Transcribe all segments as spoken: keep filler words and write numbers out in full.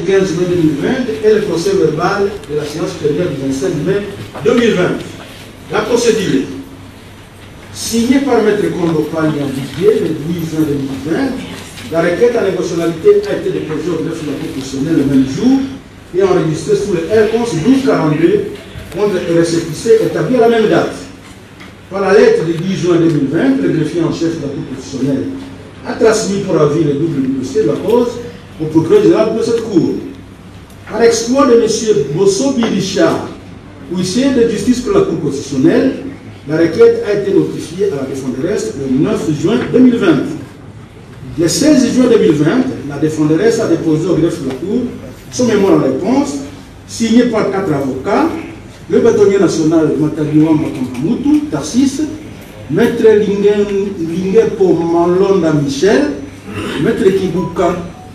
quinze mai deux mille vingt et le procès verbal de la séance plénière du vingt-cinq mai deux mille vingt. La procédure. Signée par Maître Kondopani en Didier le dix juin deux mille vingt, la requête à négociabilité a été déposée au greffe de la Cour constitutionnelle le même jour et enregistrée sous le R onze douze quarante-deux contre le récépissé établi à la même date. Par la lettre du dix juin deux mille vingt, le greffier en chef de la Cour constitutionnelle a transmis pour avis le double dossier de la cause au procureur général de cette Cour. Par exploit de M. Bosso Biricha, huissier de justice pour la Cour constitutionnelle, la requête a été notifiée à la défenderesse le neuf juin deux mille vingt. Le seize juin deux mille vingt, la défenderesse a déposé au greffe de la Cour son mémoire en réponse, signé par quatre avocats, le bâtonnier national Mataliwa Makamutu, Tarsis, Maître Lingepo Malonda Michel, Maître Kibuka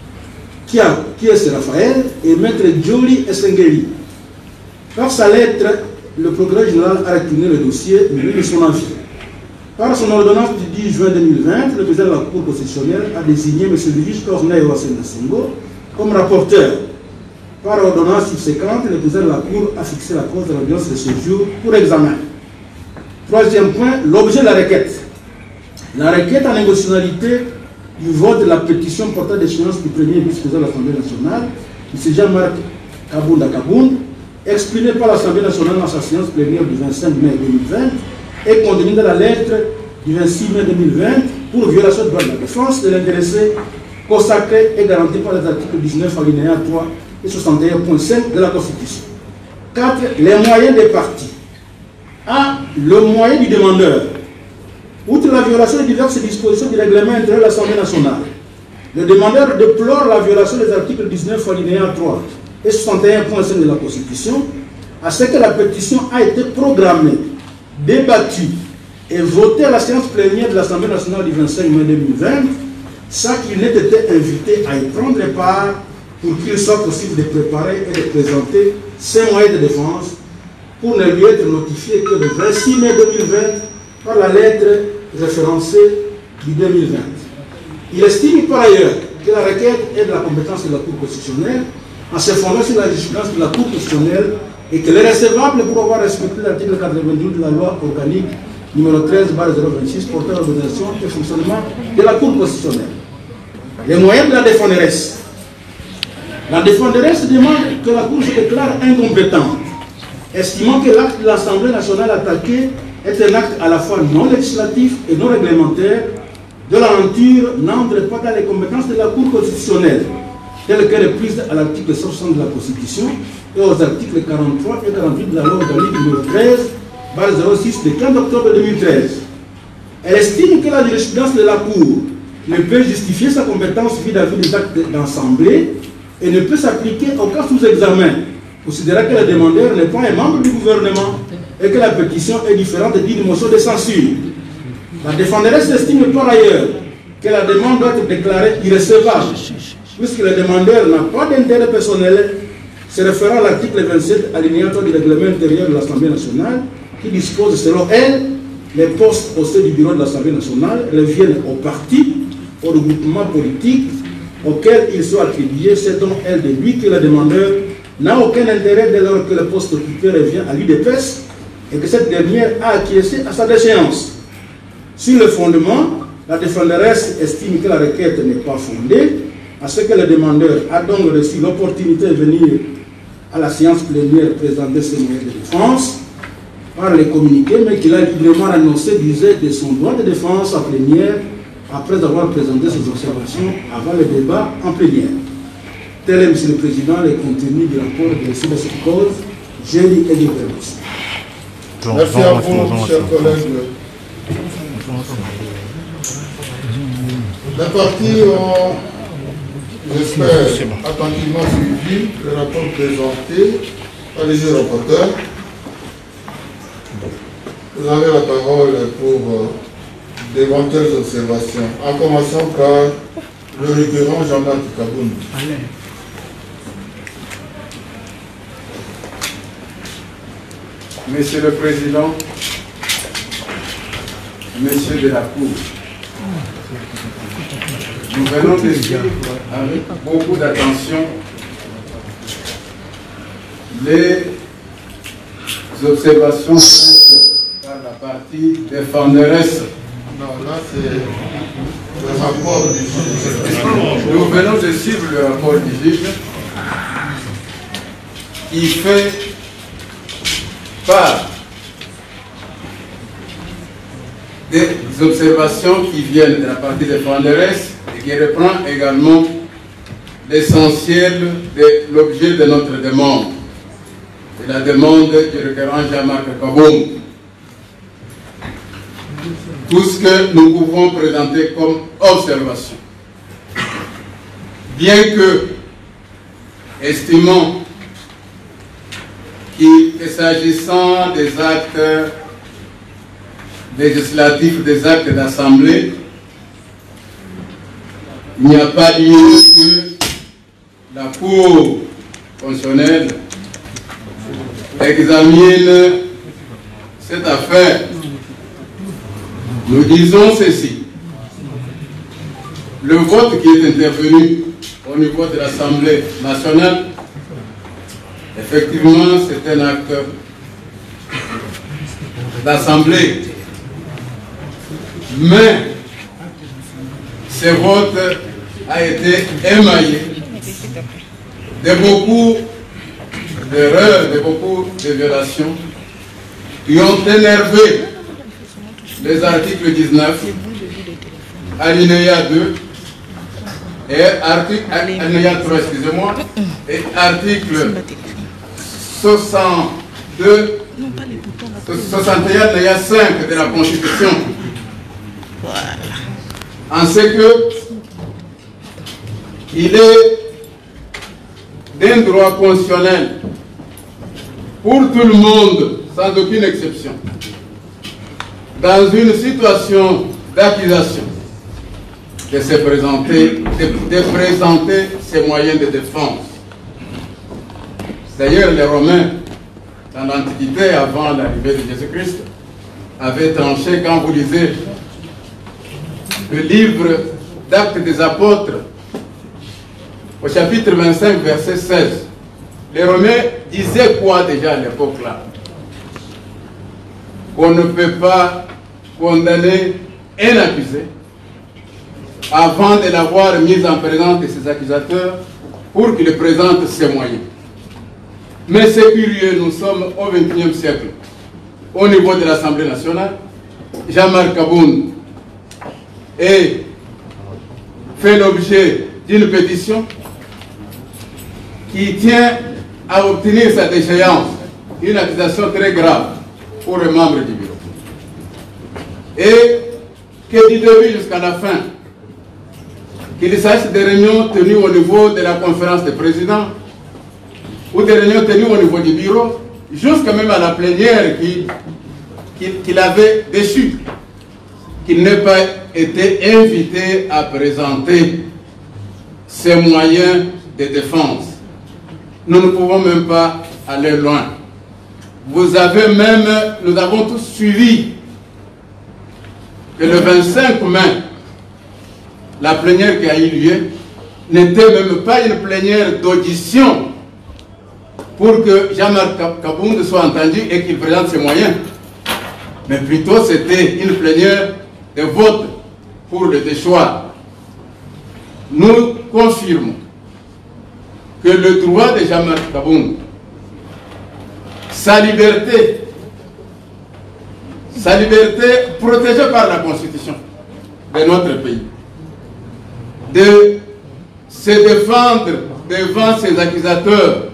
Kies Raphaël et Maître Jolie Essengeli. Par sa lettre, le procureur général a retourné le dossier de son avis. Par son ordonnance du dix juin deux mille vingt, le président de la Cour constitutionnelle a désigné M. le juge Corneille Wasenassengo comme rapporteur. Par ordonnance subséquente, le président de la Cour a fixé la cause de l'audience de ce jour pour examen. Troisième point, l'objet de la requête. La requête en négociabilité du vote de la pétition portant d'échéance du premier vice-président de l'Assemblée nationale, M. Jean-Marc Kabounda Kabound, exprimée par l'Assemblée nationale dans sa séance plénière du vingt-cinq mai deux mille vingt et contenue dans la lettre du vingt-six mai deux mille vingt pour violation de droit de la défense de l'intéressé consacré et garanti par les articles dix-neuf alinéa trois et soixante et un point cinq de la Constitution. quatre. Les moyens des parties. A. Le moyen du demandeur. Outre la violation de diverses dispositions du règlement intérieur de l'Assemblée nationale, le demandeur déplore la violation des articles dix-neuf alinéa trois et soixante et un point cinq de la Constitution, à ce que la pétition a été programmée, débattue et votée à la séance plénière de l'Assemblée nationale du vingt-cinq mai deux mille vingt, sans qu'il n'ait été invité à y prendre part pour qu'il soit possible de préparer et de présenter ses moyens de défense pour ne lui être notifié que le vingt-six mai deux mille vingt par la lettre référencée du deux mille vingt. Il estime par ailleurs que la requête est de la compétence de la Cour constitutionnelle en se fondant sur la jurisprudence de la Cour constitutionnelle et qu'elle est recevable pour avoir respecté l'article quatre-vingt-douze de la loi organique numéro treize zéro vingt-six portant l'organisation et fonctionnement de la Cour constitutionnelle. Les moyens de la défenderesse. La défenderesse demande que la Cour se déclare incompétente, estimant que l'acte de l'Assemblée nationale attaqué est un acte à la fois non législatif et non réglementaire, de la nature n'entre pas dans les compétences de la Cour constitutionnelle, telle qu'elle est prise à l'article cent soixante de la Constitution et aux articles quarante-trois et quarante-huit de la loi organique numéro treize zéro six du quinze octobre deux mille treize. Elle estime que la jurisprudence de la Cour ne peut justifier sa compétence vis-à-vis des actes d'Assemblée et ne peut s'appliquer au cas sous examen, considérant que le demandeur n'est pas un membre du gouvernement et que la pétition est différente d'une motion de censure. La défenderesse estime par ailleurs que la demande doit être déclarée irrecevable, puisque le demandeur n'a pas d'intérêt personnel, se référant à l'article vingt-sept alinéa trois du règlement intérieur de l'Assemblée nationale, qui dispose selon elle, les postes au sein du bureau de l'Assemblée nationale reviennent aux partis, aux regroupements politiques auxquels ils sont attribués, c'est donc elle de lui que le demandeur n'a aucun intérêt dès lors que le poste occupé revient à l'U D P E S et que cette dernière a acquiescé à sa déchéance. Sur le fondement, la défenderesse estime que la requête n'est pas fondée, à ce que le demandeur a donc reçu l'opportunité de venir à la séance plénière présenter ses moyens de défense par les communiqués, mais qu'il a librement annoncé d'user de son droit de défense en plénière après avoir présenté ses observations avant le débat en plénière. Tel est, Monsieur le Président, le contenu du rapport de cette cause. Je lui ai dit merci. Merci à vous, chers collègues. Les parties ont, j'espère, attentivement suivi le rapport présenté par les jeux rapporteurs. Vous avez la parole pour euh, d'éventuelles observations, en commençant par le requérant Jean-Marc Kabound. Monsieur le Président, Monsieur de la Cour, nous venons de suivre avec beaucoup d'attention les observations faites par la partie défenderesse. Non, là c'est le rapport du juge. Nous venons de suivre le rapport du juge qui fait part des observations qui viennent de la partie défenderesse et qui reprend également l'essentiel de l'objet de notre demande, de la demande du requérant Jean-Marc Kaboum. Tout ce que nous pouvons présenter comme observation. Bien que, estimant que s'agissant des actes législatifs, des actes d'assemblée, il n'y a pas lieu que la Cour constitutionnelle examine cette affaire. Nous disons ceci. Le vote qui est intervenu au niveau de l'Assemblée nationale, effectivement, c'est un acte d'Assemblée. Mais ce vote a été émaillé de beaucoup d'erreurs, de beaucoup de violations qui ont énervé les articles dix-neuf, alinéa deux, et article, alinéa trois, excusez-moi, et article soixante-deux, soixante et un, alinéa cinq de la Constitution. En ce que il est d'un droit constitutionnel pour tout le monde, sans aucune exception, dans une situation d'accusation, de se présenter, de, de présenter ses moyens de défense. D'ailleurs, les Romains, dans l'Antiquité, avant l'arrivée de Jésus-Christ, avaient tranché, quand vous lisez le livre d'Actes des Apôtres, au chapitre vingt-cinq, verset seize, les Romains disaient quoi déjà à l'époque-là? Qu'on ne peut pas condamner un accusé avant de l'avoir mis en présence de ses accusateurs pour qu'il présente ses moyens. Mais c'est curieux, nous sommes au vingt et unième siècle. Au niveau de l'Assemblée nationale, Jean-Marc Kaboum est fait l'objet d'une pétition qui tient à obtenir sa déchéance, une accusation très grave pour les membres du bureau. Et que dit-il jusqu'à la fin? Qu'il s'agisse des réunions tenues au niveau de la conférence des présidents ou des réunions tenues au niveau du bureau, jusqu'à même à la plénière qu'il qu'il, qu'il avait déçue, qu'il n'ait pas été invité à présenter ses moyens de défense. Nous ne pouvons même pas aller loin. Vous avez même, nous avons tous suivi que le vingt-cinq mai, la plénière qui a eu lieu n'était même pas une plénière d'audition pour que Jean-Marc Kaboum soit entendu et qu'il présente ses moyens. Mais plutôt c'était une plénière de vote pour le déchoir. Nous confirmons que le droit de Jean-Marc Kaboum, sa liberté, sa liberté protégée par la Constitution de notre pays, de se défendre devant ses accusateurs,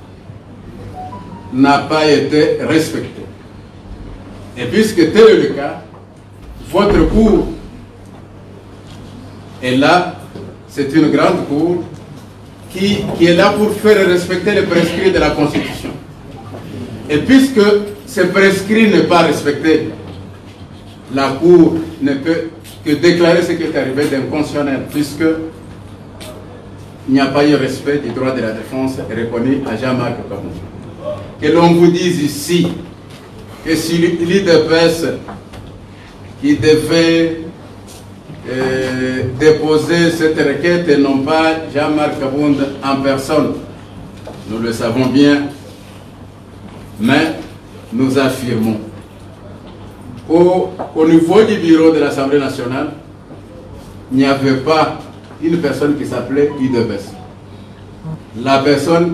n'a pas été respecté. Et puisque tel est le cas, votre cour est là, c'est une grande cour qui, qui est là pour faire respecter les prescrits de la Constitution. Et puisque ce prescrit n'est pas respecté, la cour ne peut que déclarer ce qui est arrivé d'inconstitutionnel, puisque il n'y a pas eu respect du droit de la défense reconnu à Jean-Marc Kaboum. Que l'on vous dise ici que si l'I D P S qui devait euh, déposer cette requête et non pas Jean-Marc Kaboum en personne, nous le savons bien, Mais nous affirmons qu'au au niveau du bureau de l'Assemblée nationale, il n'y avait pas une personne qui s'appelait I D P S. La personne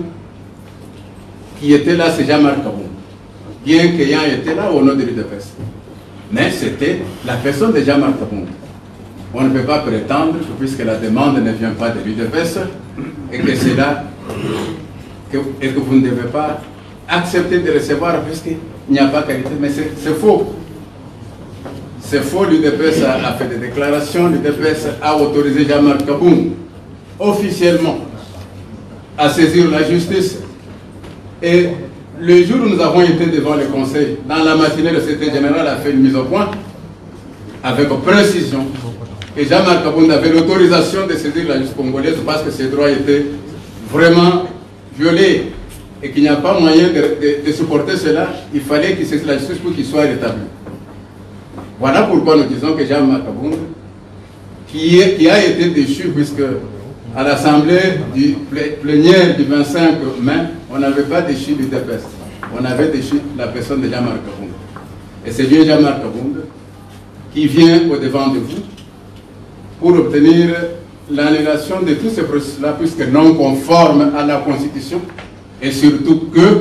qui était là, c'est Jean-Marc Kabound, bien qu'ayant été là au nom de l'I D P S. Mais c'était la personne de Jean-Marc Kabound. On ne peut pas prétendre, puisque la demande ne vient pas de l'U D P S, et que c'est là, que, et que vous ne devez pas accepter de recevoir, puisqu'il n'y a pas qualité. Mais c'est faux. C'est faux, l'U D P S a, a fait des déclarations, l'U D P S a autorisé Jean-Marc Kabound officiellement à saisir la justice. Et le jour où nous avons été devant le Conseil, dans la matinée, le secrétaire général a fait une mise au point avec précision. Et Jean-Marc Kabound avait l'autorisation de saisir la justice congolaise parce que ses droits étaient vraiment violés et qu'il n'y a pas moyen de, de, de supporter cela. Il fallait qu'il saisisse la justice pour qu'il soit rétabli. Voilà pourquoi nous disons que Jean-Marc Kabound, qui, est, qui a été déchu, puisque à l'Assemblée du plénière du vingt-cinq mai, on n'avait pas déchu l'U D P S, on avait déchu la personne de Jean-Marc Kabound. Et c'est bien Jean-Marc Kabound qui vient au-devant de vous pour obtenir l'annulation de tous ces processus-là, puisque non conforme à la Constitution, et surtout que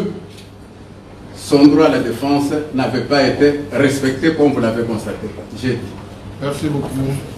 son droit à la défense n'avait pas été respecté comme vous l'avez constaté. J'ai dit. Merci beaucoup.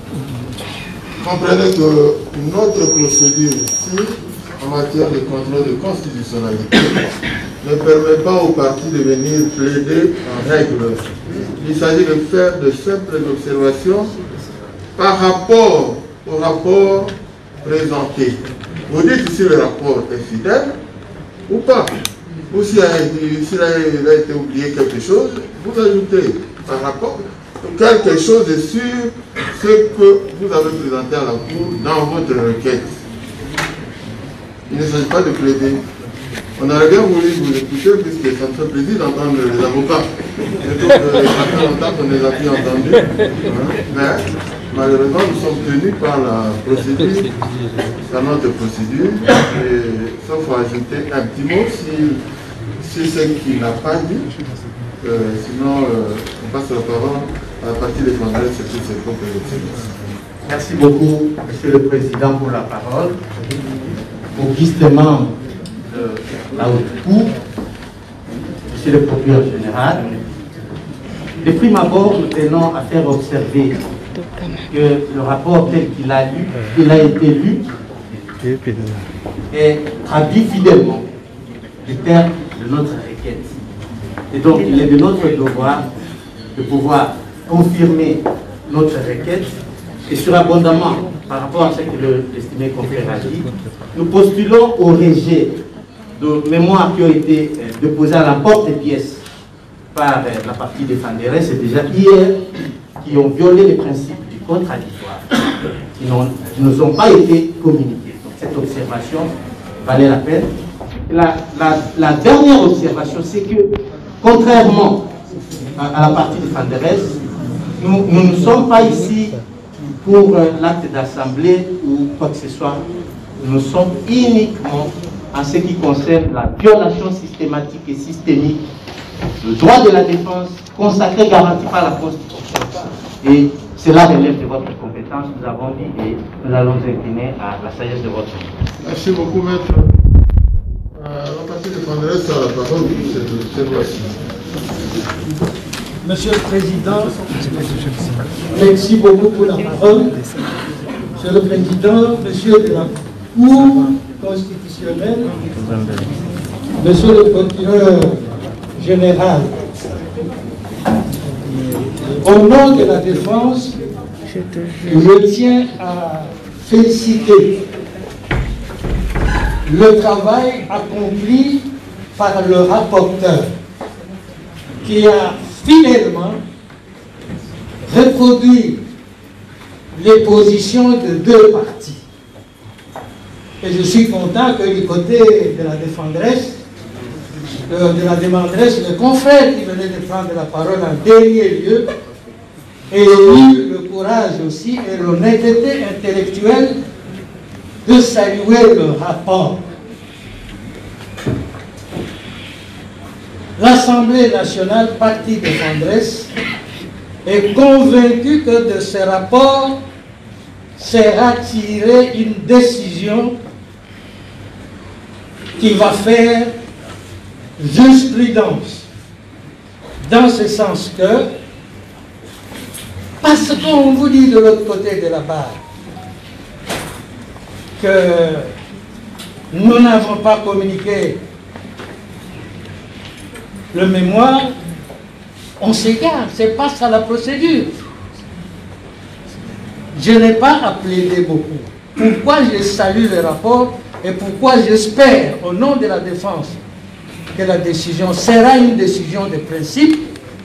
Comprenez que notre procédure ici, en matière de contrôle de constitutionnalité, ne permet pas aux partis de venir plaider en règle. Il s'agit de faire de simples observations par rapport au rapport présenté. Vous dites si le rapport est fidèle ou pas. Ou s'il a, a été oublié quelque chose, vous ajoutez par rapport quelque chose sur ce que vous avez présenté à la Cour dans votre requête. Il ne s'agit pas de plaider. On aurait bien voulu vous écouter puisque ça me fait plaisir d'entendre les avocats. Je trouve que ça fait longtemps qu'on les a plus entendus. Hein? Mais malheureusement, nous sommes tenus par la procédure, par notre procédure. Et, sauf à ajouter un petit mot si, si ce qu'il n'a pas dit. Euh, sinon, euh, on passe la parole à la partie des Congolais, c'est tout ce qu'on peut observer. Merci beaucoup, Monsieur le Président, pour la parole. Auguste membre de la Haute Cour, Monsieur le Procureur général, de prime abord, nous tenons à faire observer que le rapport tel qu'il a, lu, qu'il a été lu est traduit fidèlement les termes de notre requête. Et donc, il est de notre devoir de pouvoir confirmer notre requête et surabondamment par rapport à ce que l'estimé confrère a dit, nous postulons au rejet de mémoires qui ont été déposées à la porte-pièce par la partie défenderesse, c'est déjà hier, qui ont violé les principes du contradictoire, qui, qui ne nous ont pas été communiqués. Donc cette observation valait la peine. La, la, la dernière observation, c'est que, contrairement à, à la partie défenderesse, nous, nous ne sommes pas ici pour euh, l'acte d'assemblée ou quoi que ce soit. Nous sommes uniquement en ce qui concerne la violation systématique et systémique du droit de la défense consacré, garanti par la Constitution. Et cela relève de votre compétence, nous avons dit, et nous allons incliner à la sagesse de votre nom. Merci beaucoup, maître. Euh, la partie de Congolais a la parole pour cette observation. Monsieur le Président, merci beaucoup pour la parole. Monsieur le Président, Monsieur de la Cour constitutionnelle, Monsieur le Procureur général, au nom de la défense, je tiens à féliciter le travail accompli par le rapporteur qui a fidèlement reproduit les positions de deux parties. Et je suis content que du côté de la défenderesse, de la demanderesse, le confrère qui venait de prendre la parole en dernier lieu, ait eu le courage aussi et l'honnêteté intellectuelle de saluer le rapport. l'Assemblée nationale, parti défenderesse, est convaincue que de ce rapport sera tirée une décision qui va faire jurisprudence. Dans ce sens que, parce qu'on vous dit de l'autre côté de la barre que nous n'avons pas communiqué le mémoire, on s'égare, c'est pas ça la procédure. Je n'ai pas à plaider beaucoup. Pourquoi je salue le rapport et pourquoi j'espère, au nom de la défense, que la décision sera une décision de principe,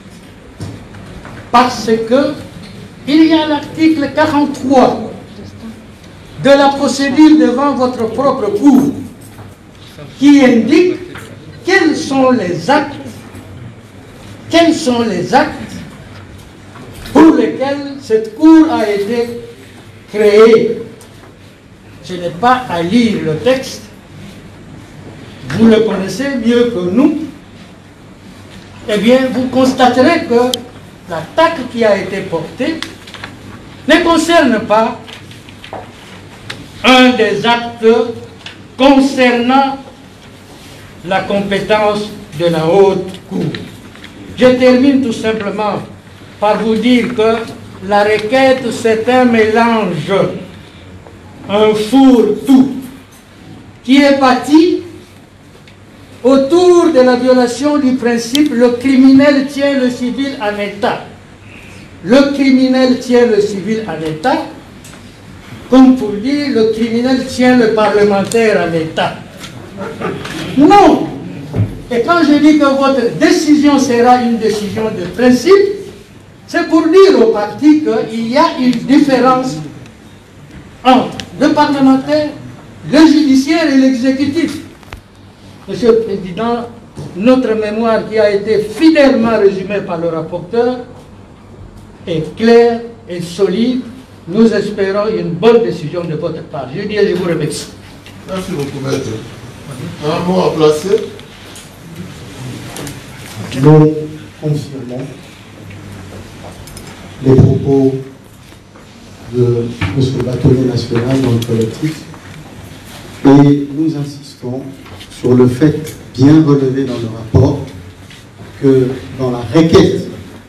parce que il y a l'article quarante-trois de la procédure devant votre propre cour qui indique quels sont les actes, quels sont les actes pour lesquels cette cour a été créée. Je n'ai pas à lire le texte, vous le connaissez mieux que nous. Eh bien, vous constaterez que l'attaque qui a été portée ne concerne pas un des actes concernant la compétence de la haute cour. Je termine tout simplement par vous dire que la requête, c'est un mélange, un fourre-tout, qui est bâti autour de la violation du principe « le criminel tient le civil en état ». Le criminel tient le civil en état, comme pour dire « le criminel tient le parlementaire en état ». Non. Et quand je dis que votre décision sera une décision de principe, c'est pour dire au parti qu'il y a une différence entre le parlementaire, le judiciaire et l'exécutif. Monsieur le Président, notre mémoire qui a été fidèlement résumée par le rapporteur est claire et solide. Nous espérons une bonne décision de votre part. Je dis et je vous remercie. Merci beaucoup, maître. Un mot à placer. Nous confirmons les propos de M. le bâtonnier national dans le collectif et nous insistons sur le fait bien relevé dans le rapport que dans la requête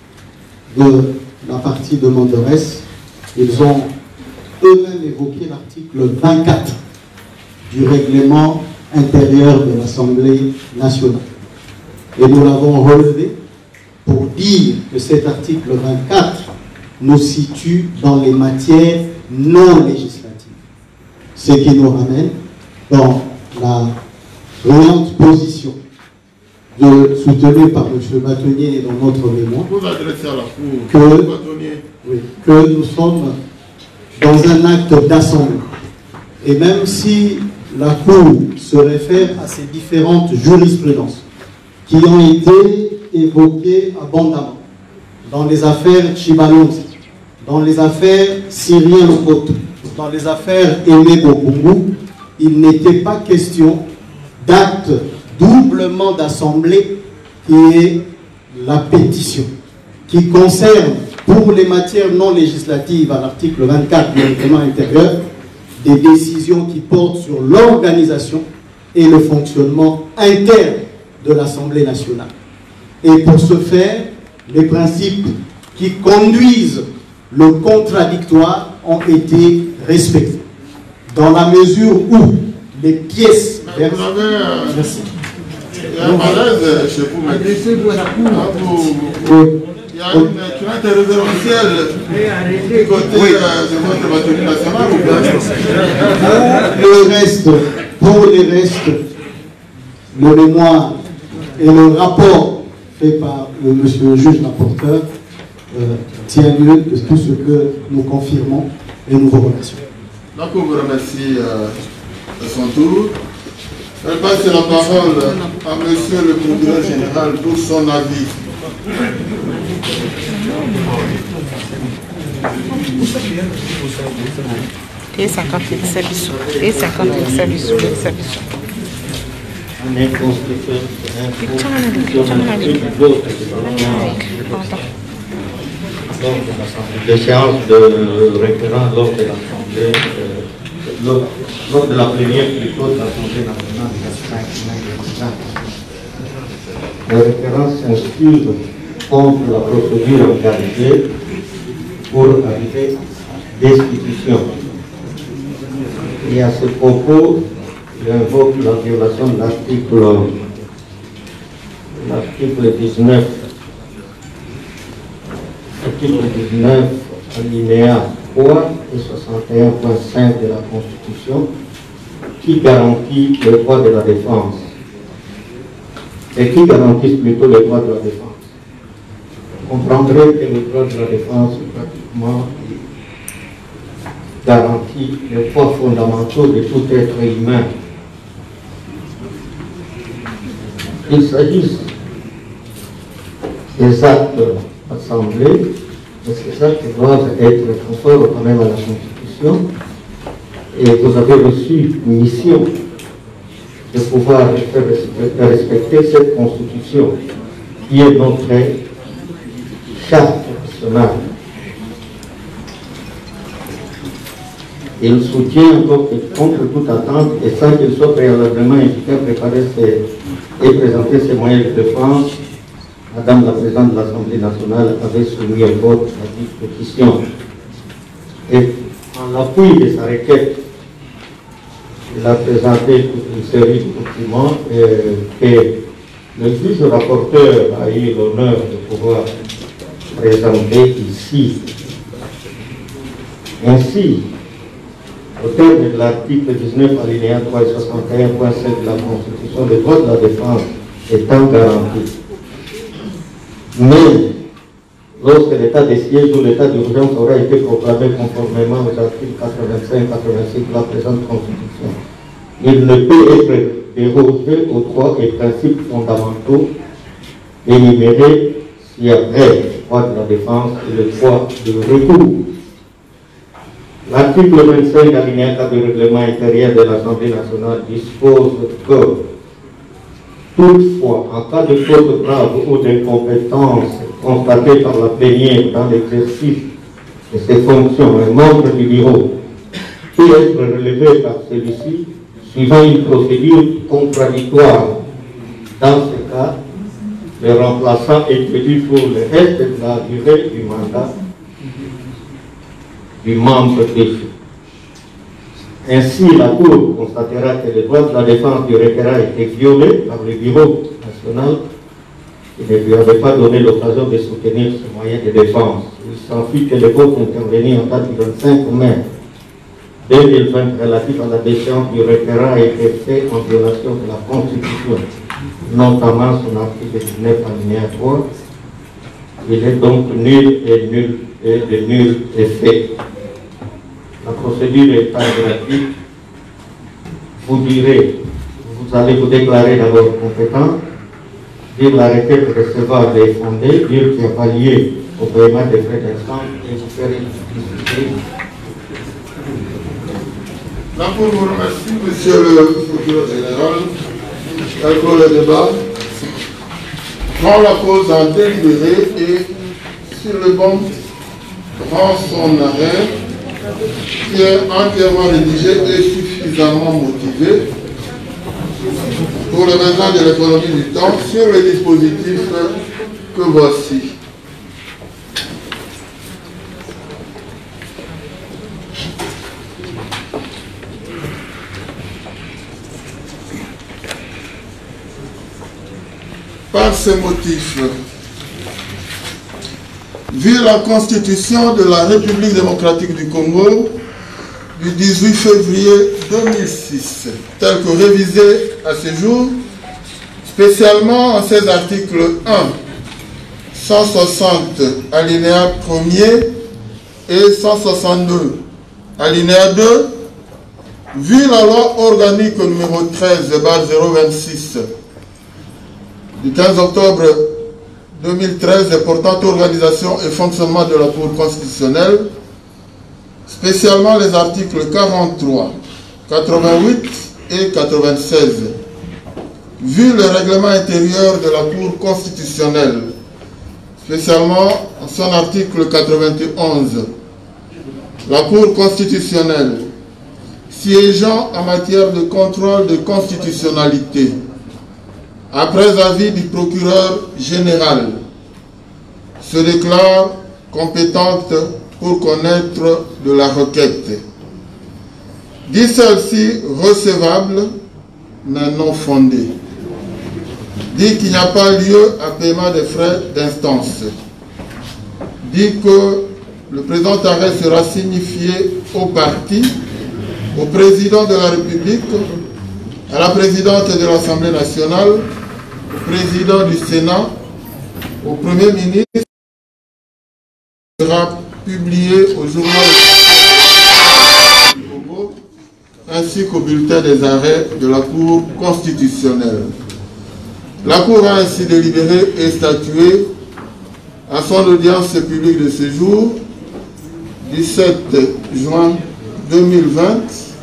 de la partie demanderesse, ils ont eux-mêmes évoqué l'article vingt-quatre du règlement intérieur de l'Assemblée nationale. Et nous l'avons relevé pour dire que cet article vingt-quatre nous situe dans les matières non législatives. Ce qui nous ramène dans la brillante position de, soutenue par M. le bâtonnier dans notre mémoire, Vous adressez à la cour, que, bâtonnier. oui, que nous sommes dans un acte d'assemblée. Et même si la Cour se réfère à ces différentes jurisprudences qui ont été évoquées abondamment dans les affaires Chibalonzi, dans les affaires Cyrien Lopoto, dans les affaires Aimé Bokungu, il n'était pas question d'acte doublement d'assemblée qui est la pétition, qui concerne pour les matières non législatives à l'article vingt-quatre du règlement intérieur des décisions qui portent sur l'organisation et le fonctionnement interne de l'Assemblée nationale. Et pour ce faire, les principes qui conduisent le contradictoire ont été respectés. Dans la mesure où les pièces... Mais vous avez... Euh, Merci. Il y a un malaise chez vous. Adressez-vous à la cour. Ah, vous, vous, il y a une crainte révérentielle du côté oui. euh, de votre bâtonnier national ou bien? Le reste, pour les restes, le mémoire et le rapport fait par le monsieur le juge rapporteur euh, tient lieu de tout ce que nous confirmons et nous vous remercions. Donc on vous remercie euh, de son tour. Je passe la parole à monsieur le procureur général pour son avis. Et cinquante services, et cinquante services, services. un inconstitutionnalité du vote lors de l'Assemblée, des séances de référent lors de l'Assemblée, euh, lors, lors de la plénière plutôt de l'Assemblée nationale du vingt-cinq mai deux mille vingt. Les références s'inscrivent contre la procédure engagée pour arriver à destitution. Et à ce propos, j'invoque la violation de l'article l'article dix-neuf, article dix-neuf, alinéa trois et soixante et un point cinq de la Constitution, qui garantit le droit de la défense, et qui garantissent plutôt le droit de la défense. Vous comprendrez que le droit de la défense est pratiquement garantit les droits fondamentaux de tout être humain. Il s'agisse des actes assemblés, mais ces actes doivent être conformes quand même à la Constitution, et vous avez reçu une mission de pouvoir faire respecter cette Constitution, qui est notre charte nationale. Il soutient encore que contre toute attente et sans qu'il soit préalablement invité à préparer ses, et présenter ses moyens de défense, Madame la Présidente de l'Assemblée nationale avait soumis au vote la dite pétition. Et en l'appui de sa requête, il a présenté toute une série de documents euh, que le juge rapporteur a eu l'honneur de pouvoir présenter ici. Ainsi, au terme de l'article dix-neuf, alinéa trois et soixante et un point cinq de la Constitution, le droit de la défense étant garanti. Mais, lorsque l'état de siège ou l'état d'urgence aura été proclamé conformément aux articles quatre-vingt-cinq et quatre-vingt-six de la présente Constitution, il ne peut être dérogé aux droits et principes fondamentaux énumérés ci-après, le droit de la défense et le droit de recours. L'article vingt-cinq, alinéa quatre du règlement intérieur de l'Assemblée nationale dispose que, toutefois, en cas de faute grave ou d'incompétence constatée par la plénière dans l'exercice de ses fonctions, un membre du bureau peut être relevé par celui-ci suivant une procédure contradictoire. Dans ce cas, le remplaçant est élu pour le reste de la durée du mandat du membre déchu. Ainsi, la Cour constatera que le droit de la défense du requérant a été violé par le Bureau national qui ne lui avait pas donné l'occasion de soutenir ce moyen de défense. Il s'ensuit que le vote intervenu en date du vingt-cinq mai deux mille vingt relatif à la déchéance du requérant a été fait en violation de la Constitution, notamment son article dix-neuf alinéa trois. Il est donc nul et nul et de nul effet. La procédure étant gratuite, vous direz, vous allez vous déclarer d'abord compétent, dire la requête recevable est fondée, dire qu'il n'y a pas lieu au paiement des frais d'instance et vous ferez discuter. La Cour vous remercie, Monsieur le procureur général. Elle clôt le débat. Prend la cause en délibéré et, sur le bon, prend son arrêt qui est entièrement rédigé et suffisamment motivé pour le raison de l'économie du temps sur les dispositifs que voici. Par ces motifs, vu la Constitution de la République démocratique du Congo du dix-huit février deux mille six, telle que révisée à ce jour, spécialement en ses articles un, cent soixante, alinéa premier et cent soixante-deux, alinéa deux, vu la loi organique numéro treize, barre zéro vingt-six, du quinze octobre deux mille treize portant organisation et fonctionnement de la Cour constitutionnelle, spécialement les articles quarante-trois, quatre-vingt-huit et quatre-vingt-seize, vu le règlement intérieur de la Cour constitutionnelle, spécialement son article quatre-vingt-onze, la Cour constitutionnelle, siégeant en matière de contrôle de constitutionnalité, après avis du procureur général, se déclare compétente pour connaître de la requête. Dit celle-ci recevable, mais non fondée. Dit qu'il n'y a pas lieu à paiement des frais d'instance. Dit que le présent arrêt sera signifié au parti, au président de la République, à la présidente de l'Assemblée nationale, au président du Sénat, au Premier ministre, sera publié au journal ainsi qu'au bulletin des arrêts de la Cour constitutionnelle. La Cour a ainsi délibéré et statué à son audience publique de ce jour, dix-sept juin deux mille vingt,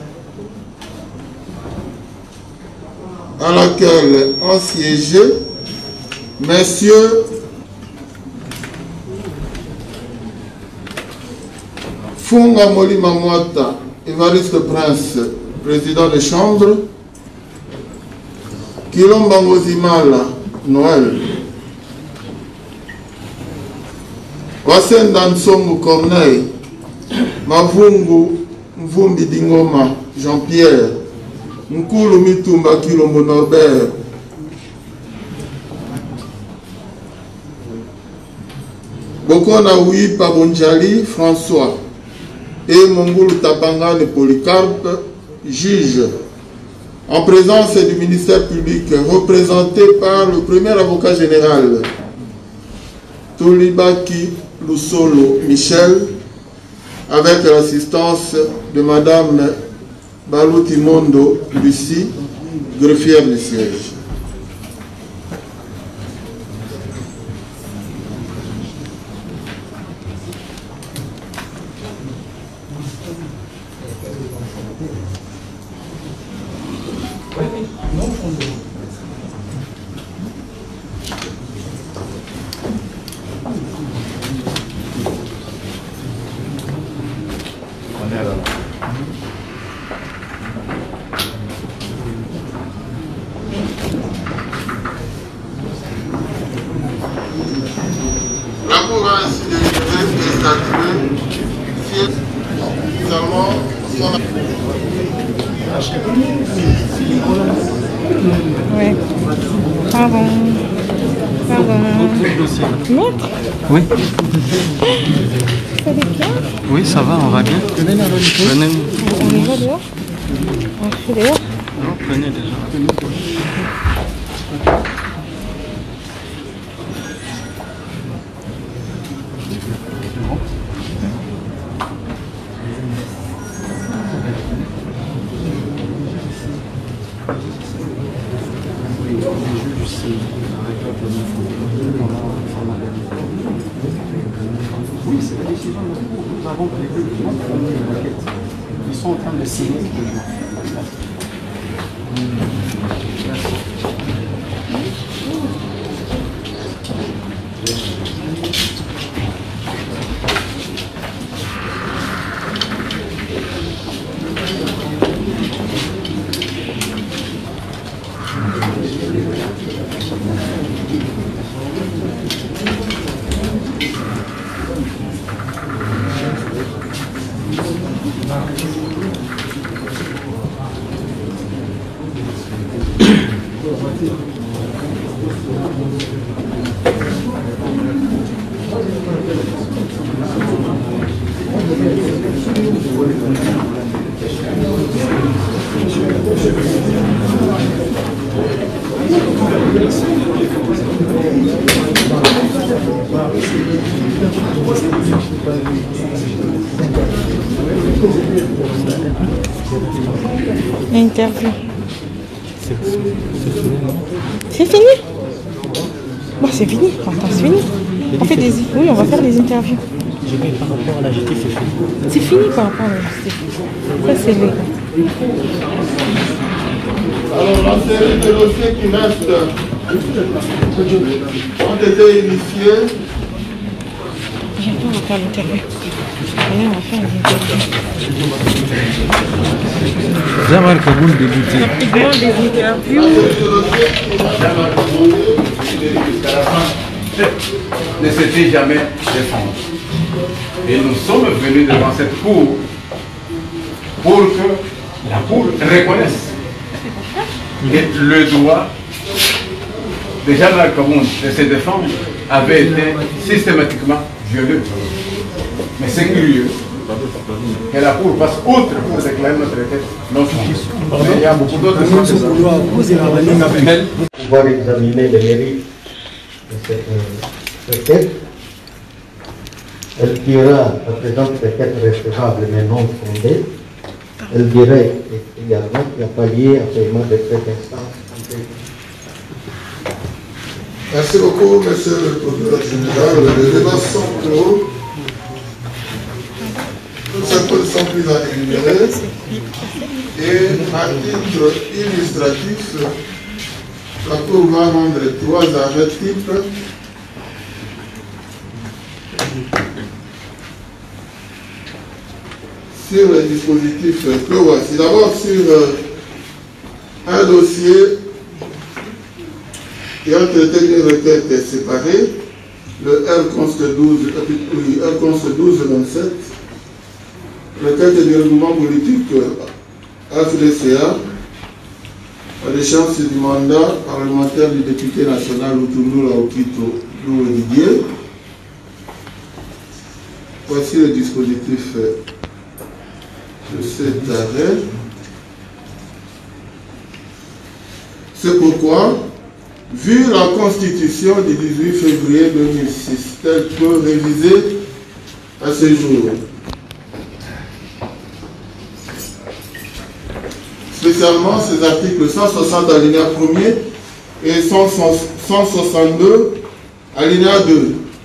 à laquelle ont siégé messieurs Funga Molima Mwata, Évariste Prince, président de chambre, Kilomba Ngozimala, Noël, Wasenda Nsongo Corneille, Mavungu Mvumbi Dingoma, Jean-Pierre, Nkulu Mitumba Kilombo Norbert, Bokona Ouipa Bonjali, François, et Mongulu Tapangane Polycarpe, juge, en présence du ministère public représenté par le premier avocat général, Tolibaki Lusolo Michel, avec l'assistance de Madame Balutimondo Lucie, greffière du siège. La Cour a ainsi délibéré et statué seulement son... Oui. Pardon. Pardon. Maître? Oui. Ça va bien? Oui, ça va, on va bien. Venez. On y va dehors? On fait dehors? Non, prenez déjà. Oui, c'est la décision de la Cour. Nous avons prévu le nom de la requête. Ils sont en train de signer. Interview. C'est fini? Bon, c'est fini. Enfin, c'est fini. On fait des... Oui, on va faire des interviews. J'ai vu par rapport à la justice, c'est fini. C'est fini par rapport à la justice. Ça, c'est le... Alors, la série de dossiers qui restent ont été initiés. Bientôt, on va faire l'interview. Là, on va faire l'interview. Jamal Kaboul débuté. Rapidement, des interviews. Jusqu'à la fin, ne s'était jamais défendu. Et nous sommes venus devant cette cour pour que la cour reconnaisse que le droit de Jamal Kaboul de se défendre avait été systématiquement violé. Mais c'est curieux que la cour passe outre pour déclarer notre requête non fondée. Mais il y a beaucoup d'autres choses. Pouvoir examiner les mérites de cette requête. Elle dira, la présente requête recevable mais non fondée. Elle dirait également qu'il n'y a pas lié à paiement de cette instance. Merci beaucoup, monsieur le procureur général. Le débat sans clos. Toutes ces causes sont prises à délibérer. Et à titre illustratif, la Cour va rendre trois arrêts types. Sur les dispositifs que voici. D'abord sur euh, un dossier qui a traité une requête séparée, le R const douze vingt-sept, requête du règlement politique F D C A, à l'échéance du mandat parlementaire du député national Outoundoula Okito Didier. Voici le dispositif de cet arrêt. C'est pourquoi, vu la Constitution du dix-huit février deux mille six, telle que révisée à ce jour, spécialement ces articles cent soixante alinéa premier et cent soixante-deux alinéa deux,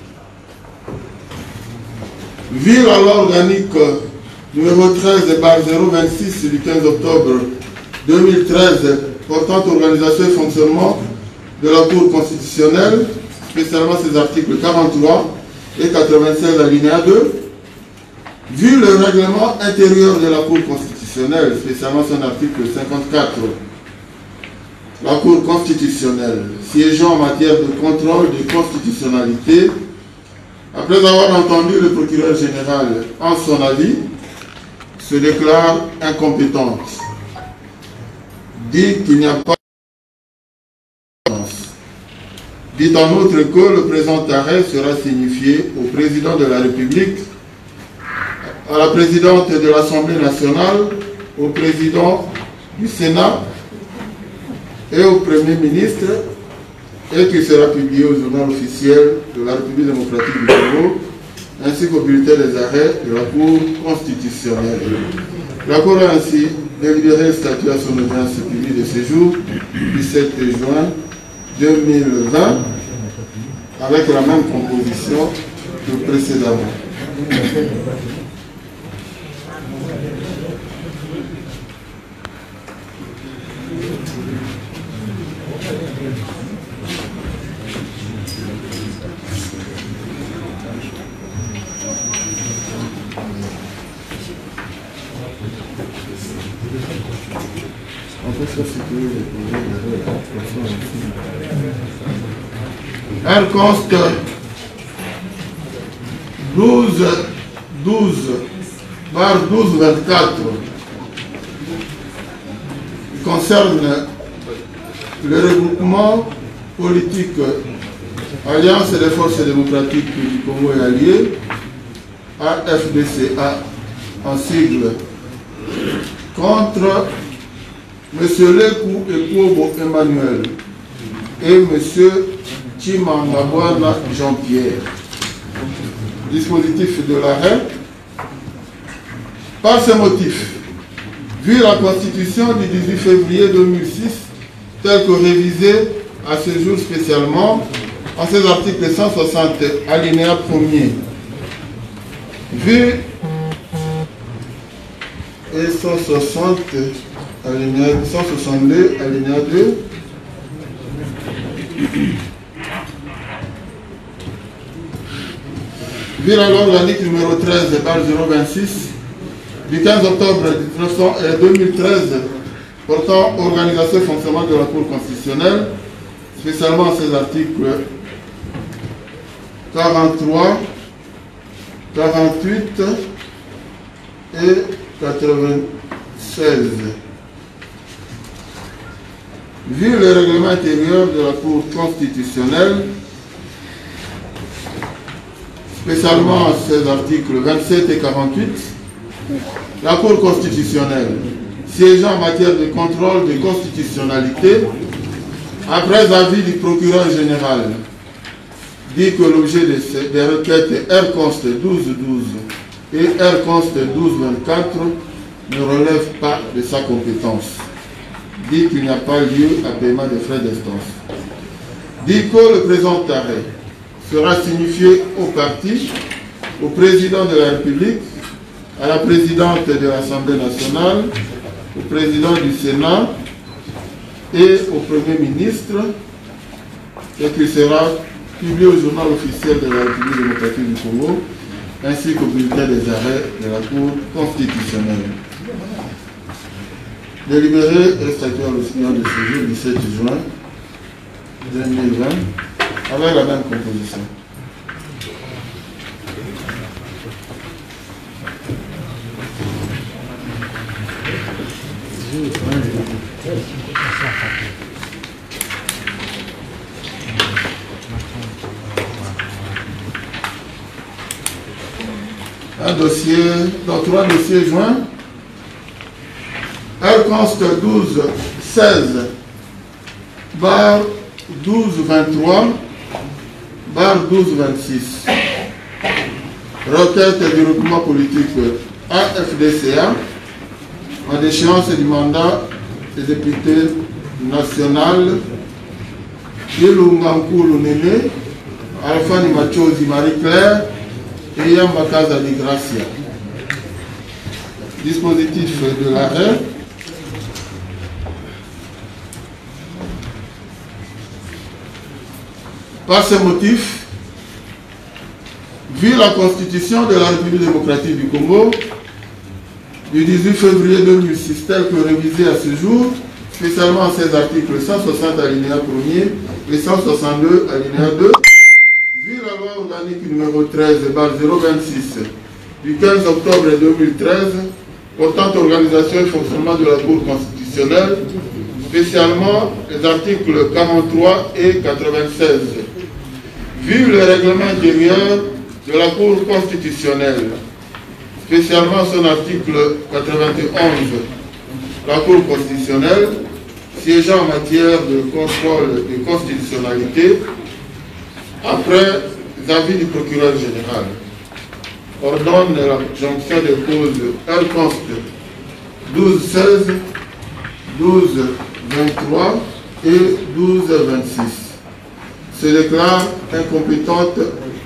vu la loi organique numéro treize par zéro vingt-six du quinze octobre deux mille treize portant organisation et fonctionnement de la Cour constitutionnelle, spécialement ses articles quarante-trois et quatre-vingt-seize alinéa deux, vu le règlement intérieur de la Cour constitutionnelle, spécialement son article cinquante-quatre, la Cour constitutionnelle, siégeant en matière de contrôle de constitutionnalité, après avoir entendu le procureur général en son avis, se déclare incompétente. Dit qu'il n'y a pas de dit en outre que le présent arrêt sera signifié au président de la République, à la présidente de l'Assemblée nationale, au président du Sénat et au Premier ministre, et qui sera publié au journal officiel de la République démocratique du Congo, ainsi qu'au bulletin des arrêts de la Cour constitutionnelle. La Cour a ainsi délibéré statut à son audience publique de séjour du sept juin deux mille vingt avec la même composition que précédemment. Elle conste douze, douze par douze vingt-quatre qui concerne le regroupement politique Alliance des forces démocratiques du Congo et alliés, A F D C A en sigle, contre M. Lekou Ekouobo Emmanuel et M. Chimangabwana Jean-Pierre. Dispositif de l'arrêt. Par ce motif, vu la Constitution du dix-huit février deux mille six, telle que révisée à ce jour spécialement, en ses articles cent soixante alinéa premier, vu et cent soixante alinéa cent soixante-deux, alinéa deux. Vu la loi organique numéro treize, barre zéro vingt-six, du quinze octobre deux mille treize, portant organisation et fonctionnement de la Cour constitutionnelle, spécialement ses articles quarante-trois, quarante-huit et quatre-vingt-seize. Vu le règlement intérieur de la Cour constitutionnelle, spécialement ses articles vingt-sept et quarante-huit, la Cour constitutionnelle, siégeant en matière de contrôle de constitutionnalité, après avis du procureur général, dit que l'objet des requêtes R const douze douze et R const douze vingt-quatre ne relève pas de sa compétence. Dit qu'il n'y a pas lieu à paiement des frais d'instance. Dit que le présent arrêt sera signifié au parti, au président de la République, à la présidente de l'Assemblée nationale, au président du Sénat et au Premier ministre, et qui sera publié au journal officiel de la République démocratique du Congo, ainsi qu'au bulletin des arrêts de la Cour constitutionnelle. Délibéré et statué au Sénat de ce jour, dix-sept juin deux mille vingt, avec la même composition. Un dossier, dans trois dossiers joints. R const douze seize, barre douze vingt-trois, barre douze vingt-six. Requête du regroupement politique A F D C A en déchéance du mandat des députés nationaux Ilungankulu Nene, Alphani Machozi Marie-Claire et Yambakaza Di Gracia. Dispositif de l'arrêt. Par ce motif, vu la Constitution de la République démocratique du Congo du dix-huit février deux mille six, telle que révisée à ce jour, spécialement ses articles cent soixante alinéa premier et cent soixante-deux alinéa deux, vu la loi organique numéro treize, barre zéro vingt-six, du quinze octobre deux mille treize, portant organisation et fonctionnement de la Cour constitutionnelle, spécialement les articles quarante-trois et quatre-vingt-seize. Vu le règlement intérieur de la Cour constitutionnelle, spécialement son article quatre-vingt-onze, la Cour constitutionnelle, siégeant en matière de contrôle de constitutionnalité, après avis du procureur général, ordonne la jonction des causes R const douze seize, douze vingt-trois et douze vingt-six. Se déclare incompétente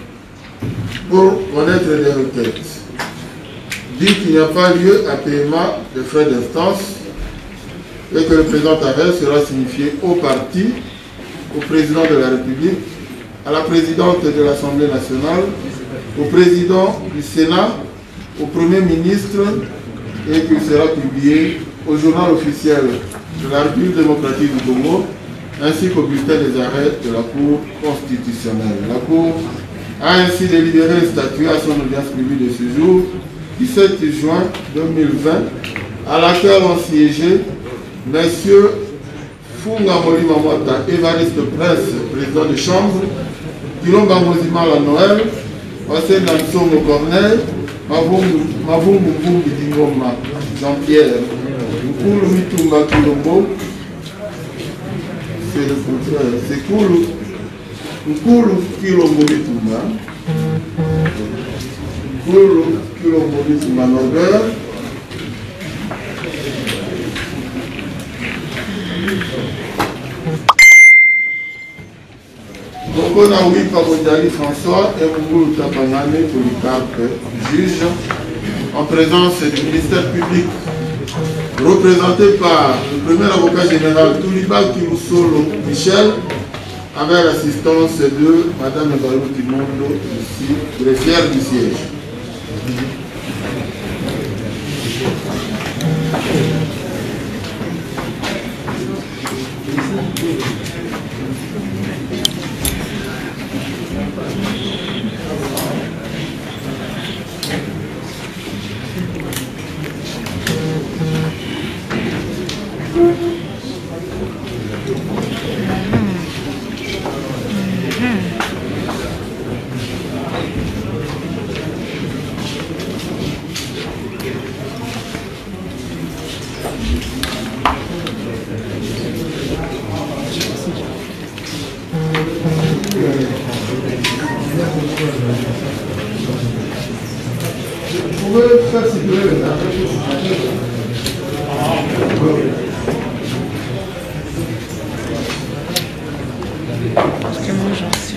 pour connaître les requêtes. Dit qu'il n'y a pas lieu à paiement de frais d'instance et que le présent arrêt sera signifié au parti, au président de la République, à la présidente de l'Assemblée nationale, au président du Sénat, au Premier ministre, et qu'il sera publié au journal officiel de la République démocratique du Congo, ainsi qu'au bulletin des arrêts de la Cour constitutionnelle. La Cour a ainsi délibéré et statué à son audience publique de ce jour, dix-sept juin deux mille vingt, à laquelle ont siégé messieurs Funga Molima Mwata, Évariste Prince, président de chambre, Kilonga Mozima la Noël, Osen Nansongo Corneille, Mavungu Mvungi Dingoma Jean-Pierre, Nkulu Mitumba Kilombo, c'est le contraire, c'est Kulu, Nkulu Kilombo Mitumba, Nkulu Kilombo Mitumba Norbert, Bokona Wipa Bodjali François et Mungulu Tapangane Policarpe, juge, en présence du ministère public représenté par le premier avocat général Touliba Kimusolo Michel, avec l'assistance de Madame Balou Kimondo, ici, greffière du siège. Vous pouvez faire s'il vous plaît. Parce que moi j'en sais.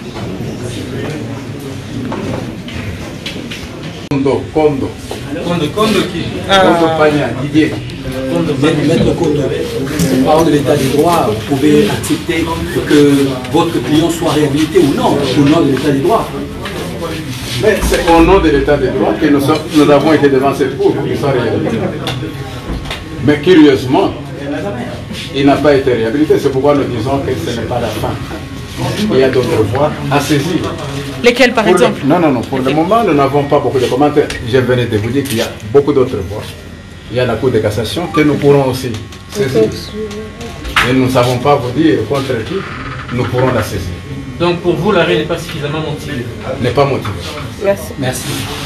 Kondo, Kondo. Kondo, Kondo qui Kondo Pagna, Didier. Maître Kondo, parlant de l'état du droit, vous pouvez accepter que votre client soit réhabilité ou non, au nom de l'état du droit. Mais c'est au nom de l'état de droit que nous, sommes, nous avons été devant cette cour pour qu'il soit réhabilité. Mais curieusement, il n'a pas été réhabilité. C'est pourquoi nous disons que ce n'est pas la fin. Il y a d'autres voies à saisir. Lesquelles par Pour exemple le, Non, non, non. Pour le moment, nous n'avons pas beaucoup de commentaires. Je venais de vous dire qu'il y a beaucoup d'autres voies. Il y a la Cour de cassation que nous pourrons aussi saisir. Et nous ne savons pas vous dire contre qui nous pourrons la saisir. Donc pour vous, l'arrêt n'est pas suffisamment motivé. N'est pas motivé. Merci. Merci.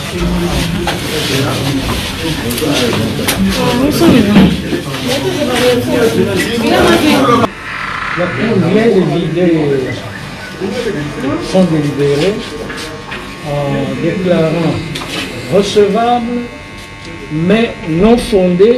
La Cour vient de vider son délibéré en déclarant recevable mais non fondé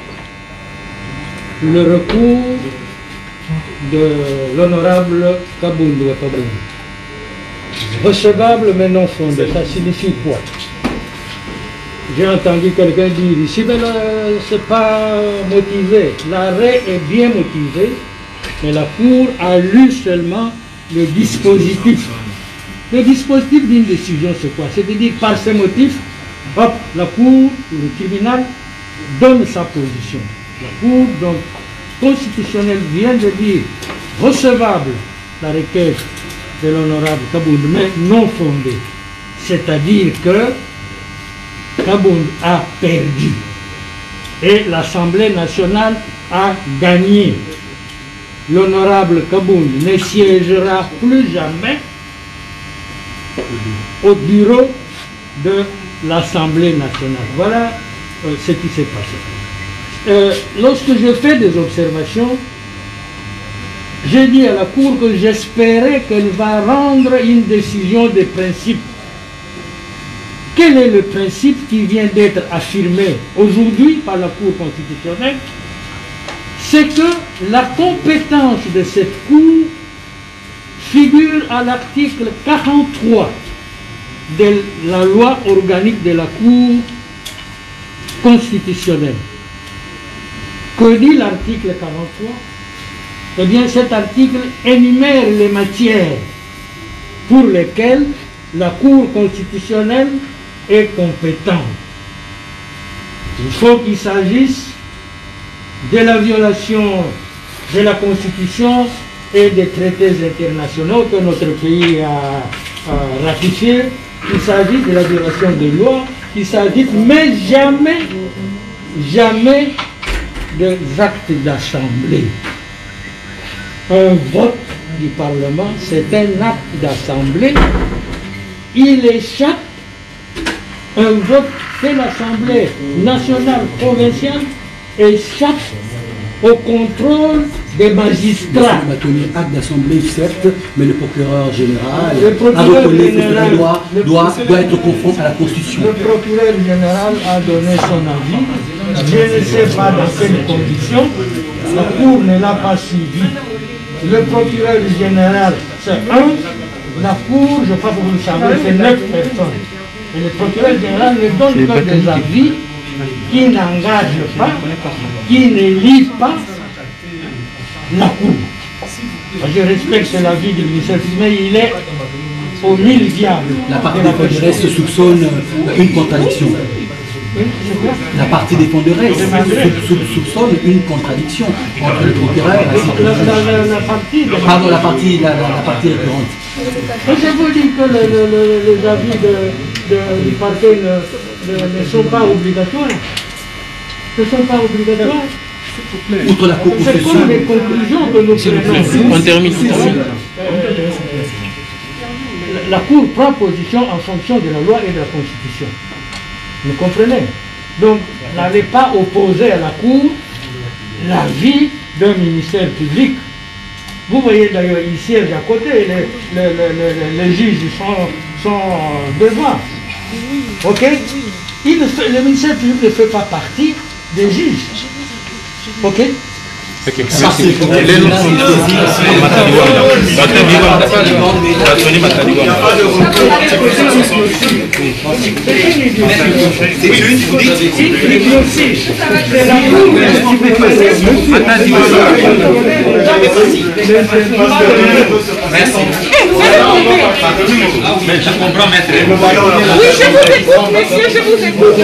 le recours de l'honorable Kaboundou Kaboundou. Recevable mais non fondé, ça signifie quoi? J'ai entendu quelqu'un dire ici, mais c'est pas motivé. L'arrêt est bien motivé, mais la Cour a lu seulement le dispositif. Le dispositif d'une décision, c'est quoi? C'est-à-dire, par ces motifs, hop, la Cour, le tribunal, donne sa position. La Cour donc, constitutionnelle vient de dire recevable la requête de l'honorable Kaboundou, mais non fondée. C'est-à-dire que Kaboundou a perdu et l'Assemblée nationale a gagné. L'honorable Kaboundou ne siégera plus jamais au bureau de l'Assemblée nationale. Voilà euh, ce qui s'est passé. Euh, lorsque je fais des observations, j'ai dit à la Cour que j'espérais qu'elle va rendre une décision de principe. Quel est le principe qui vient d'être affirmé aujourd'hui par la Cour constitutionnelle? C'est que la compétence de cette Cour figure à l'article quarante-trois de la loi organique de la Cour constitutionnelle. Que dit l'article quarante-trois? Eh bien, cet article énumère les matières pour lesquelles la Cour constitutionnelle est compétente. Il faut qu'il s'agisse de la violation de la Constitution et des traités internationaux que notre pays a, a ratifiés, qu'il s'agisse de la violation des lois, qu'il s'agisse, mais jamais, jamais des actes d'assemblée. Un vote du Parlement, c'est un acte d'assemblée. Il échappe, un vote de l'Assemblée nationale provinciale échappe au contrôle des magistrats. On va tenir acte d'assemblée, certes, mais le procureur général le procureur a reconnu général, que la loi le doit, doit être conforme à la Constitution. Le procureur général a donné son avis. Je ne sais pas dans quelles conditions. La Cour ne l'a pas suivi. Le procureur général, c'est un. La Cour, je crois que vous le savez, c'est neuf personnes. Et le procureur général ne donne que des avis qui n'engage pas, qui ne lit pas la Cour. Je respecte l'avis du ministère, mais il est au mille diables. La partie défenderesse soupçonne une contradiction. La partie défenderesse soupçonne une contradiction entre le procureur et la citoyenne. La partie Pardon, la partie, la, la, la partie récurrente. Et je vous dis que le, le, le, les avis de, de, du parquet ne, ne, ne sont pas obligatoires. Ne sont pas obligatoires. Outre la C'est comme les conclusions que nous prenons. On termine. La Cour prend position en fonction de la loi et de la Constitution. Vous comprenez? Donc, n'allez pas opposer à la Cour l'avis d'un ministère public. Vous voyez d'ailleurs, ils siègent à côté, les, les, les, les juges sont, sont devant. Ok? Il ne fait, le ministère public ne fait pas partie des juges. Ok? Ok, Mais je comprends, maître. Oui, je vous écoute, monsieur, je vous écoute.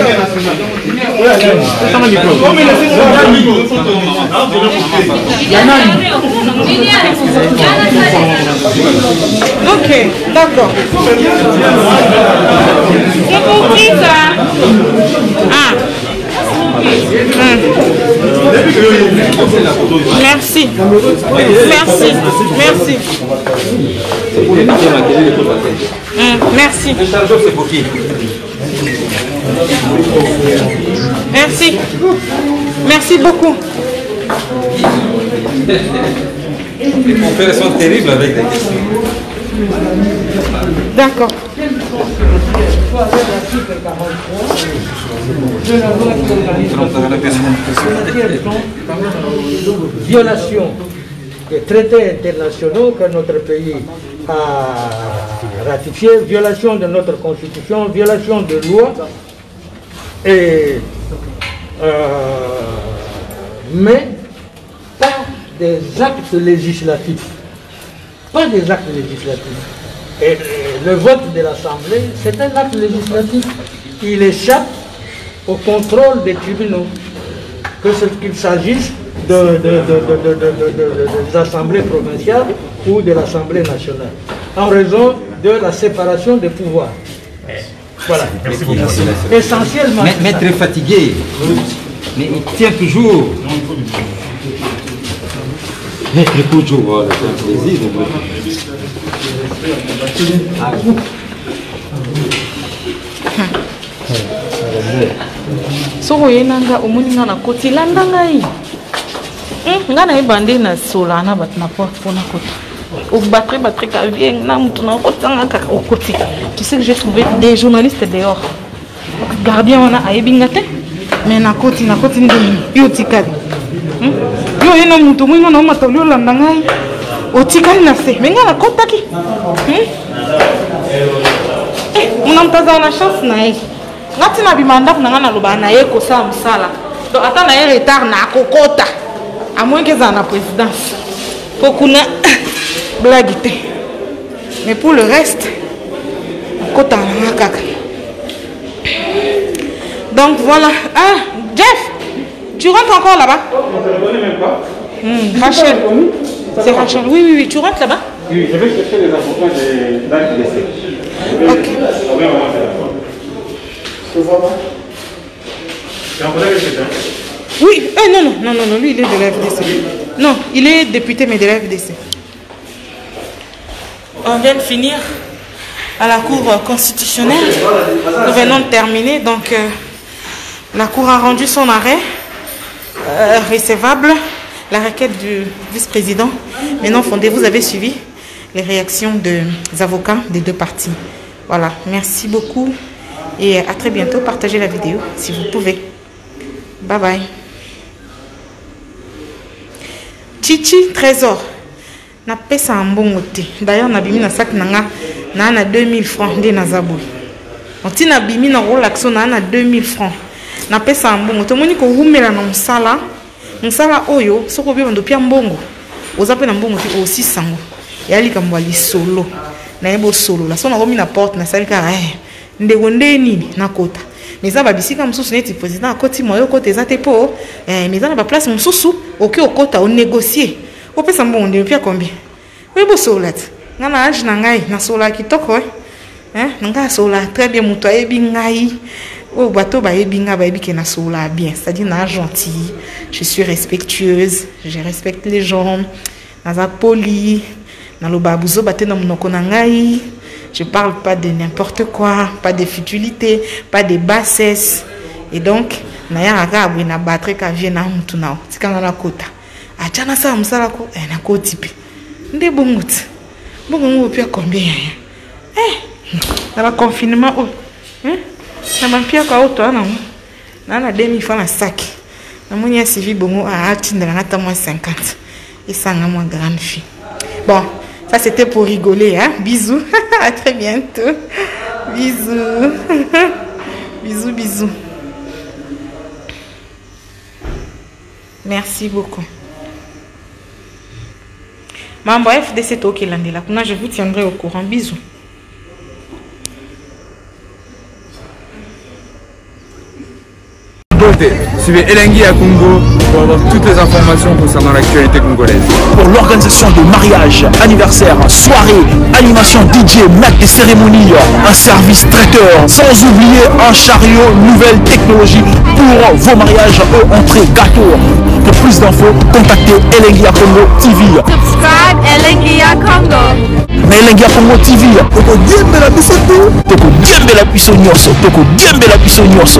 Ok, d'accord. C'est pour qui ça? Ah. Hum. Merci. Merci. Merci. Hum, merci. Merci. Merci beaucoup. Les confrères sont terribles avec des questions. D'accord. Violation des traités internationaux que notre pays a ratifiés, violation de notre constitution, violation de loi, et, euh, mais pas des actes législatifs. Pas des actes législatifs. Et, et le vote de l'Assemblée, c'est un acte législatif. Il échappe au contrôle des tribunaux, que ce qu'il s'agisse de, de, de, de, de, de, de, de, des assemblées provinciales ou de l'Assemblée nationale, en raison de la séparation des pouvoirs. Voilà. Merci beaucoup. Essentiellement. Maître est fatigué, mais il tient toujours. Maître toujours, voilà, c'est un plaisir. À vous. Soko yenanga omuninga na koti landa ngai. Nga na ebande na sola na bat na porte pour na koti. Au batterie batterie ka vient na mutu na koti nga ka koti. Tu sais que j'ai trouvé des journalistes dehors. Gardien wana ayebinga te. Mais na koti na koti ndini yo tikali. Yo yena mutu mwinga na matolio landa ngai. Otikali na se. Mais nga na kotaki. Eh, on mtaza na chance na yeye. Ngati na bimanda kuna ngana loba na yeko sa msala. Donc ata na yé retard na kokota. À moins que ça na présidence. Kokuna blague te. Mais pour le reste, kota na kaka. Donc voilà. Ah, Jeff, tu rentres encore là-bas? Hum, Rachel. C'est Rachel. Oui, oui, oui, tu rentres là-bas? Oui, je vais chercher les avocats des dates de décès. Ok. C'est un collègue de Oui, eh, non, non, non, non, non, lui il est de la F D C. Non, il est député mais de la F D C. On vient de finir à la Cour constitutionnelle. Nous venons de terminer, donc euh, la Cour a rendu son arrêt euh, recevable, la requête du vice-président. Maintenant fondé, vous avez suivi les réactions des avocats des deux parties. Voilà, merci beaucoup et à très bientôt. Partagez la vidéo si vous pouvez. Bye bye. Chichi Trésor. Na pesa mbongo te. D'ailleurs na bimi na sac nanga na na deux mille francs de na zabou. On ti na bimi na relaxo na na deux mille francs. na pesa mbongo to moni ko humela na msala msala oyo soko bi bando pia mbongo oza pe na mbongo ti aussi sango yali kamwa lisolo na yebo solo la sona komi na porte na salika eh ndeko ndeni na kota mais ça ba bisika msusu neti président akoti moyo kote ezate po eh mais na ba place msusu oki okota o négocier o pesa mbongo ndeni pia combien yebo solo la ngana age na ngai na sola kitoko eh nga sola très bien muto ayebi ngai o bato ba yebi nga ba yebi ke na sola bien c'est-à-dire na gentil je suis respectueuse je respecte les gens naza poli na lo babuzo baté na monoko na ngai je parle pas de n'importe quoi pas de futilité pas de bassesse et donc na ya ka abwe na battre ka vie na mutu na tikanga na kota achana sa musala ko eh na kotipi nde bonguti bongo ngo pia combien eh na ba confinement oh hein na ba pia ka auto na na na deux mille francs na sac na monia civi bongo a atindela na ta moins cinquante et ça nga moins grande fille. Bon, ça c'était pour rigoler hein. Bisous. À très bientôt. Bisous. Bisous bisous. Merci beaucoup. Mambo F D C Toki Landela. Je vous tiendrai au courant. Bisous. Suivez Elengi à Congo pour avoir toutes les informations concernant l'actualité congolaise. Pour l'organisation de mariage, anniversaire, soirée, animation D J, maître des cérémonies, un service traiteur, sans oublier un chariot, nouvelle technologie pour vos mariages, eux, entrée, gâteau. Pour plus d'infos, contactez Elengi à Congo T V. Subscribe Elengi à Congo. Mais Elengi à Congo T V, toko diembe la biso tout, toko diembe la biso nyonso, toko diembe la biso nyonso.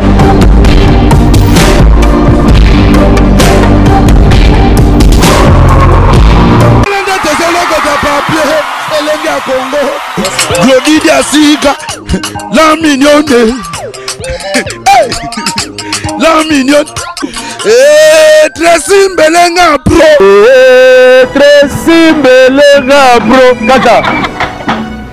Glody Diasiga, la mignonne, la mignonne, eh, Tracy Mbelenga Pro, eh, Tracy Mbelenga Pro, kaka.